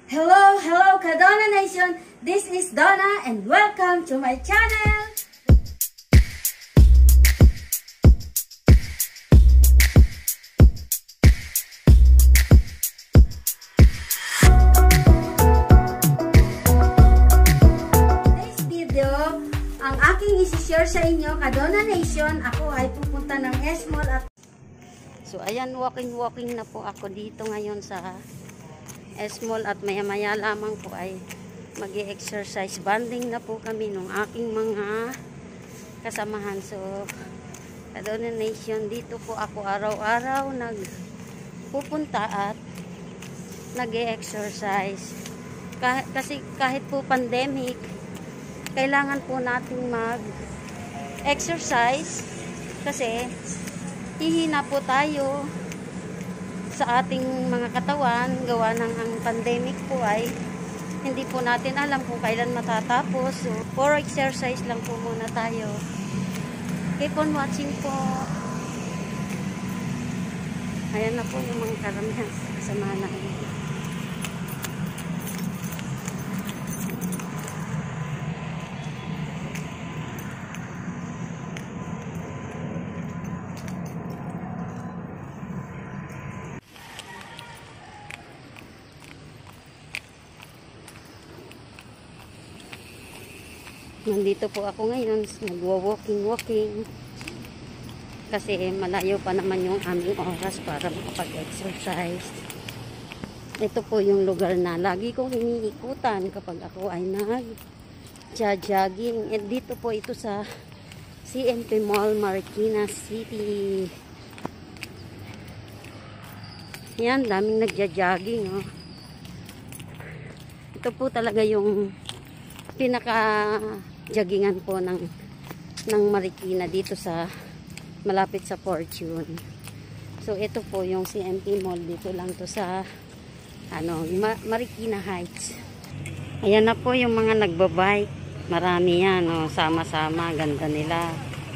Hello, Kadona Nation. This is Donna and welcome to my channel. Today's video, ang aking isi-share sa inyo, Kadona Nation, ako ay pupunta ng S-Mall at so ayan, walking na po ako dito ngayon sa S-Mall at maya-maya lamang po ay mag-exercise banding na po kami nung aking mga kasamahan. So Kadona Nation, dito po ako araw-araw nagpupunta at nag-exercise. Kasi kahit po pandemic, kailangan po nating mag-exercise kasi hihina po tayo sa ating mga katawan gawa ng ang pandemic po ay hindi po natin alam kung kailan matatapos. So, for exercise lang po muna tayo. Keep on watching po. Ayan na po yung mga karamihan sa mga namin. Nandito po ako ngayon, nagwa-walking kasi malayo pa naman yung aming oras para makapag-exercise. Ito po yung lugar na lagi kong iniikutan kapag ako ay nag-jogging. At dito po ito sa CNP Mall, Marikina City. Yan, daming nagja-jogging. Oh. Ito po talaga yung pinaka-joggingan po ng Marikina dito sa malapit sa Fortune. So ito po yung CNP Mall, dito lang to sa Marikina Heights. Ayan na po yung mga nagbabike. Marami yan, oh, sama-sama, ganda nila.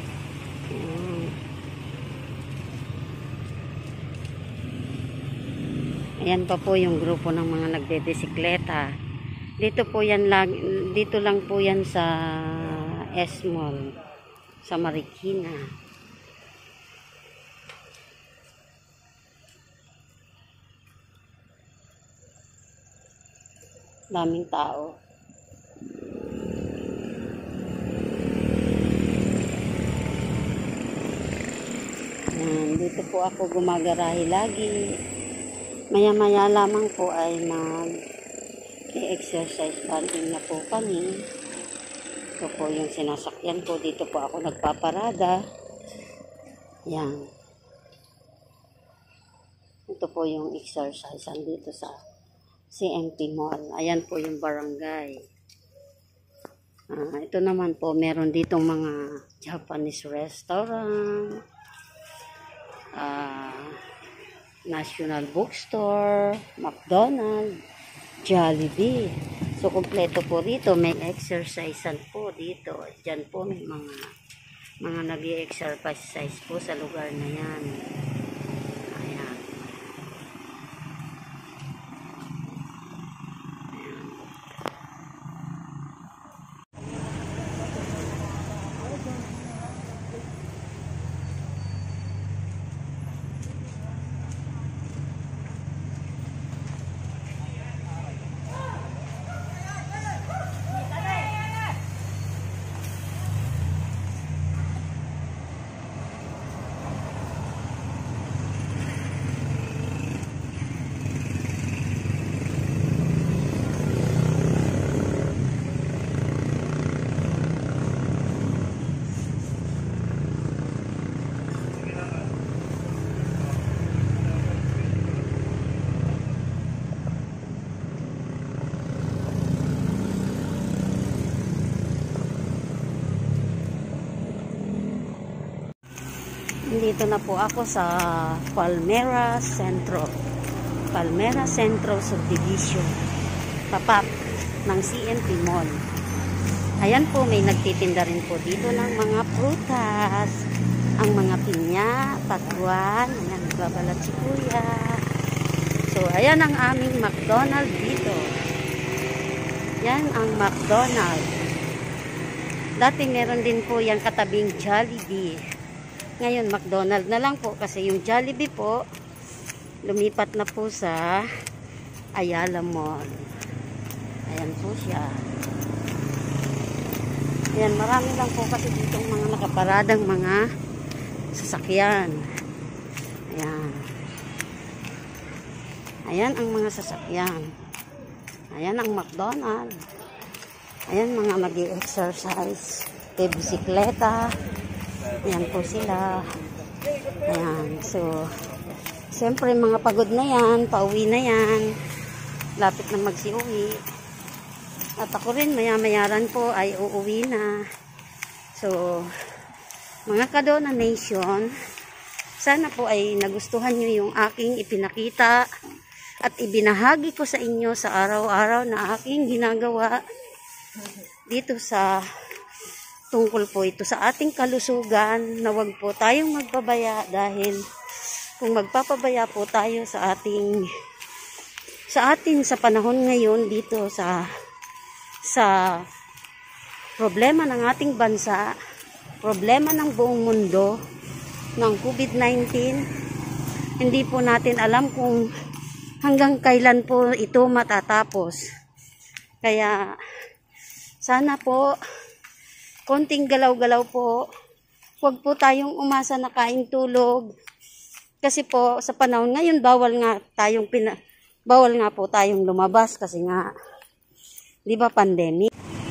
Ayan pa po yung grupo ng mga nagbe-bisikleta. Dito lang po yan sa S-Mall sa Marikina. Daming tao. Dito po ako gumagarahe lagi. Maya-maya lamang po ay exercise banding na po kami. Ito po yung sinasakyan ko. Dito po ako nagpaparada. Yan. Ito po yung exercise dito sa CNP Mall. Ayan po yung barangay. Ito naman po, meron ditong mga Japanese restaurant, National Bookstore, McDonald's, Jollibee. So, kompleto po rito. May exercise po dito. Diyan po may mga nag-i-exercise po sa lugar na yan. Ayan. Dito na po ako sa Palmera Centro Subdivision, tapat ng CNP Mall. Ayan po, may nagtitinda rin po dito ng mga prutas, ang mga pinya, pakwan, ayan, nagbabalat si kuya. So, ayan ang aming McDonald's dito. Yan ang McDonald's. Dati meron din po yung katabing Jollibee. Ngayon McDonald's na lang po kasi yung Jollibee po lumipat na po sa Ayala Mall. Ayan po siya. Ayan, marami lang po kasi ditong mga nakaparadang mga sasakyan. Ayan. Ayan ang mga sasakyan. Ayan ang McDonald's. Ayan mga mag-i-exercise. May bisikleta. Ayan po sila. Ayan. So, siyempre mga pagod na yan. Pauwi na yan. Lapit na magsiuwi. At ako rin maya-mayaran po ay uuwi na. So, mga Kadona Nation, sana po ay nagustuhan nyo yung aking ipinakita at ibinahagi ko sa inyo sa araw-araw na aking ginagawa dito sa tungkol po ito sa ating kalusugan, na wag po tayong magpabaya dahil kung magpapabaya po tayo sa atin sa panahon ngayon dito sa problema ng ating bansa, problema ng buong mundo ng COVID-19, hindi po natin alam kung hanggang kailan po ito matatapos. Kaya sana po konting galaw-galaw po. Huwag po tayong umasa na kain tulog. Kasi po sa panahon ngayon bawal nga po tayong lumabas kasi nga 'di ba pandemic.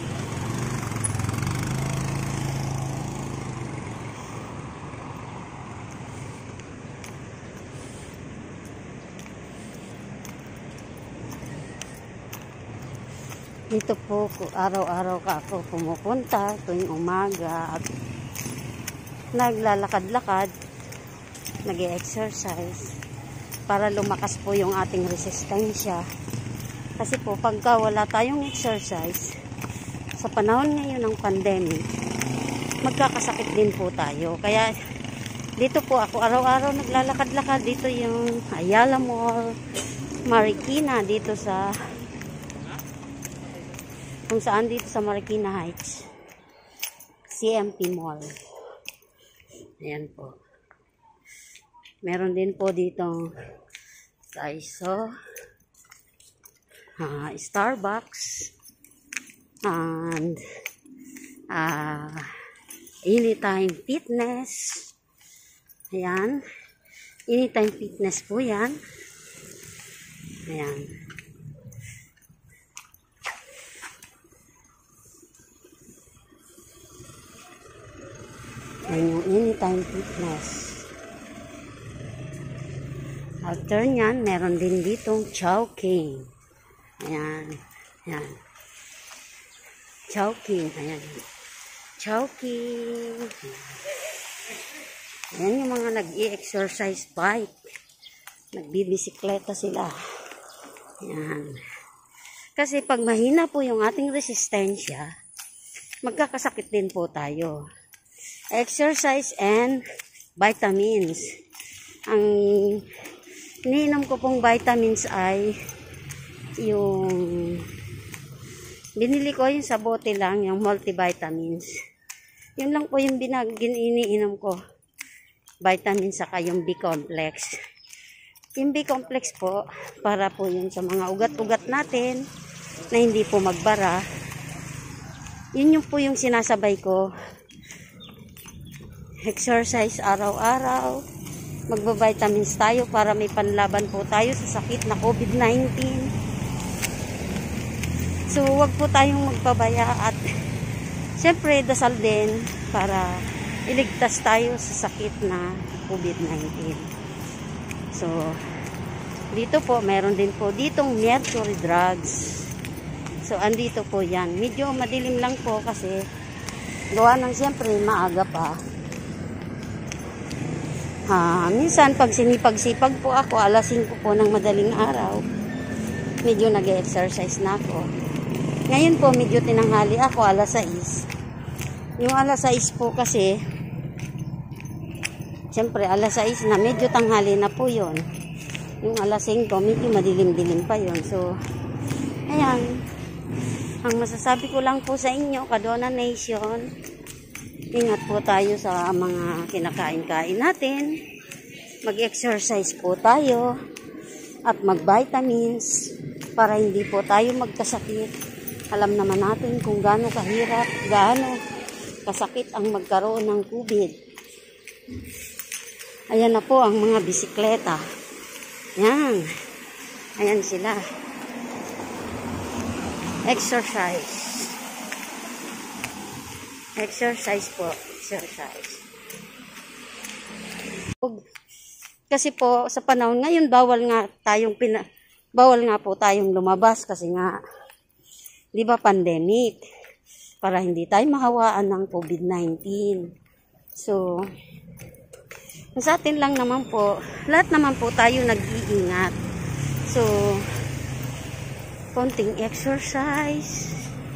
Dito po, araw-araw ka ako pumupunta tuwing umaga at naglalakad-lakad, nag-e-exercise para lumakas po yung ating resistensya. Kasi po, pagka wala tayong exercise, sa panahon ngayon ng pandemic, magkakasakit din po tayo. Kaya, dito po ako araw-araw naglalakad-lakad. Dito yung Ayala Mall, Marikina, dito sa kung saan dito sa Marikina Heights, CMP Mall. Ayan po. Meron din po ditong Daiso, Starbucks, and Anytime Fitness. Ayan. Anytime Fitness po yan. Ayan. Ayan yung Anytime Fitness. After nyan, meron din ditong Chowking. Ayan. Ayan. Chowking. Ayan. Chowking. Ayan yung mga nag-i-exercise bike. Nagbibisikleta sila. Ayan. Kasi pag mahina po yung ating resistensya, magkakasakit din po tayo. Exercise and vitamins. Ang iniinom ko pong vitamins ay yung binili ko yung sa bote lang, yung multivitamins. Yun lang po yung iniinom ko. Vitamins saka yung B-complex. Yung B-complex po, para po yun sa mga ugat-ugat natin na hindi po magbara. Yun yung po yung sinasabay ko. Exercise araw-araw, magba-vitamins tayo para may panlaban po tayo sa sakit na COVID-19. So, wag po tayong magpabaya at syempre dasal din para iligtas tayo sa sakit na COVID-19. So, dito po, meron din po ditong Mercury Drugs. So, andito po yan. Medyo madilim lang po kasi gawa ng syempre maaga pa. Minsan pag sinipag-sipag po ako, alas 5 po ng madaling araw, medyo nag-exercise na ako. Ngayon po, medyo tinanghali ako, alas 6. Yung alas 6 po kasi, siyempre alas 6 na, medyo tanghali na po yon. Yung alas 5, medyo madilim-dilim pa yon. So, ayan. Ang masasabi ko lang po sa inyo, Kadona Nation, ingat po tayo sa mga kinakain-kain natin. Mag-exercise po tayo at mag-vitamins para hindi po tayo magkasakit. Alam naman natin kung gaano kahirap, gaano kasakit ang magkaroon ng COVID. Ayan na po ang mga bisikleta. Yan. Ayan sila. Exercise. Exercise po. Exercise. Kasi po sa panahon ngayon bawal nga po tayong lumabas kasi nga 'di ba pandemic para hindi tayo mahawaan ng COVID-19. So sa atin lang naman po, lahat naman po tayo nag-iingat. So konting exercise,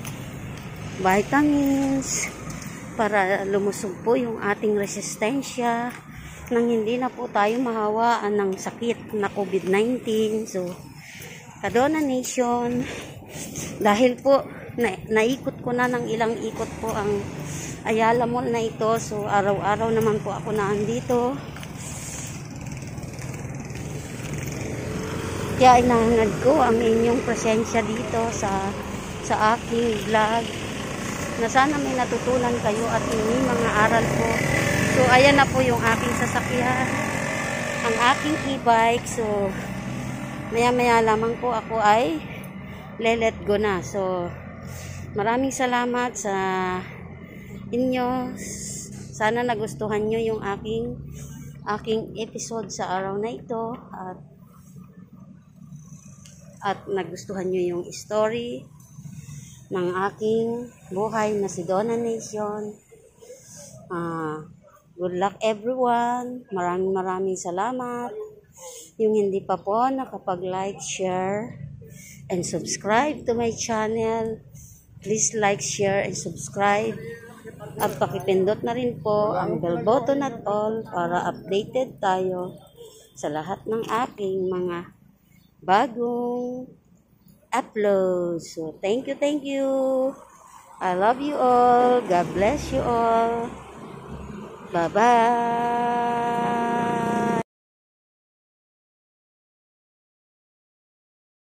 vitamins, para lumusog po yung ating resistensya nang hindi na po tayo mahawaan ng sakit na COVID-19. So, Kadona Nation, dahil po naikot ko na ng ilang ikot po ang Ayala Mall na ito. So, araw-araw naman po ako naandito. Kaya inahangad ko ang inyong presensya dito sa aking vlog na sana may natutunan kayo at may mga aral po. So ayan na po yung aking sasakyan, ang aking e-bike. So maya-maya lamang po ako ay let go na. So maraming salamat sa inyo. Sana nagustuhan nyo yung aking episode sa araw na ito at nagustuhan nyo yung story ng aking buhay na si Donna Nation. Good luck everyone. Maraming salamat. Yung hindi pa po nakapag-like, share, and subscribe to my channel, please like, share, and subscribe. At pakipindot na rin po ang bell button at all para updated tayo sa lahat ng aking mga bagong upload. So, thank you. I love you all. God bless you all. Bye-bye.